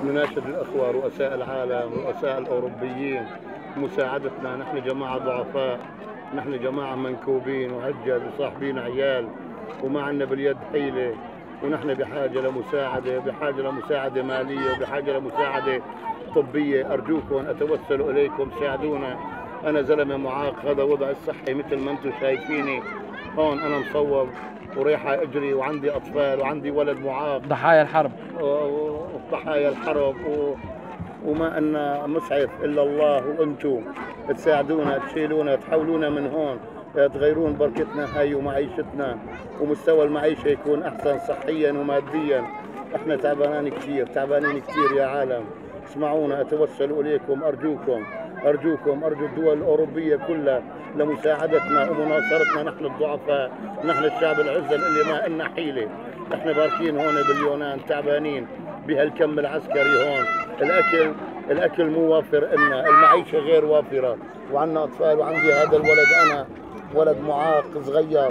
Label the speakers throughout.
Speaker 1: نناشد الأخوة رؤساء العالم، رؤساء الأوروبيين مساعدتنا. نحن جماعة ضعفاء، نحن جماعة منكوبين وهجل وصاحبين عيال وما عندنا باليد حيلة، ونحن بحاجة لمساعدة، بحاجة لمساعدة مالية وبحاجة لمساعدة طبية. أرجوكم أتوسل إليكم ساعدونا. أنا زلمة معاق، هذا وضع الصحي مثل ما أنتم شايفيني هون، أنا مصوب وريحة أجري وعندي أطفال وعندي ولد معاق،
Speaker 2: ضحايا الحرب
Speaker 1: وضحايا الحرب وما أن مسعف إلا الله، وأنتم تساعدونا، تشيلونا، تحولونا من هون، تغيرون بركتنا هاي ومعيشتنا، ومستوى المعيشة يكون أحسن صحيا وماديا. احنا تعبانين كثير، تعبانين كثير يا عالم. اسمعونا، أتوسل إليكم، أرجو الدول الأوروبية كلها لمساعدتنا ومناصرتنا. نحن الضعفاء، نحن الشعب العزل اللي ما لنا حيلة. احنا باركين هون باليونان تعبانين بهالكم العسكري هون، الأكل مو وافر إلنا، المعيشة غير وافرة، وعندنا أطفال، وعندي هذا الولد أنا ولد معاق صغير،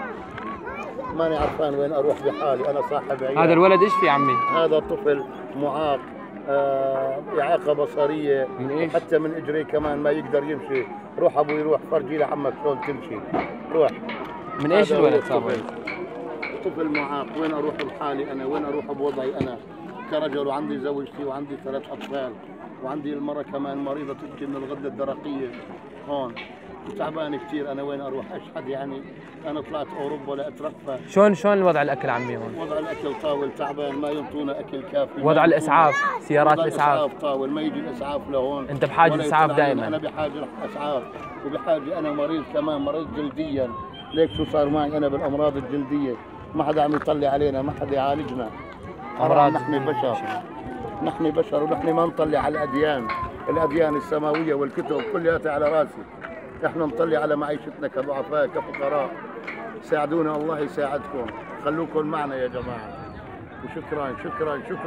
Speaker 1: ماني عرفان وين أروح بحالي. أنا صاحب عيال.
Speaker 2: هذا الولد ايش في عمي؟
Speaker 1: هذا طفل معاق، إعاقة بصرية،
Speaker 2: من إيش؟
Speaker 1: وحتى من إجريه كمان ما يقدر يمشي. روح أبوي روح فرجي لعمك شلون تمشي، روح.
Speaker 2: من ايش الولد صار؟
Speaker 1: طفل معاق، وين أروح بحالي أنا، وين أروح بوضعي أنا كرجل، وعندي زوجتي وعندي 3 أطفال، وعندي المرة كمان مريضة تبكي من الغدة الدرقية هون، وتعبان كثير. أنا وين أروح أشحد يعني؟ أنا طلعت أوروبا لأترفه.
Speaker 2: شلون الوضع الأكل عمي هون؟
Speaker 1: وضع الأكل طاول، تعبان، ما ينطونا أكل كافي.
Speaker 2: وضع الإسعاف، سيارات الإسعاف
Speaker 1: طاول، ما يجي الإسعاف لهون.
Speaker 2: أنت بحاجة إسعاف دائما.
Speaker 1: أنا بحاجة إسعاف، وبحاجة أنا مريض كمان، مريض جلديا. ليك شو صار معي أنا بالأمراض الجلدية؟ ما حدا عم يطلع علينا، ما حدا يعالجنا.
Speaker 2: أمراض،
Speaker 1: نحن بشر ونحن ما نطلع على الأديان السماوية والكتب كلها على راسي. نحن نطلع على معيشتنا كضعفاء كفقراء. ساعدونا، الله يساعدكم، خلوكم معنا يا جماعة. وشكرا.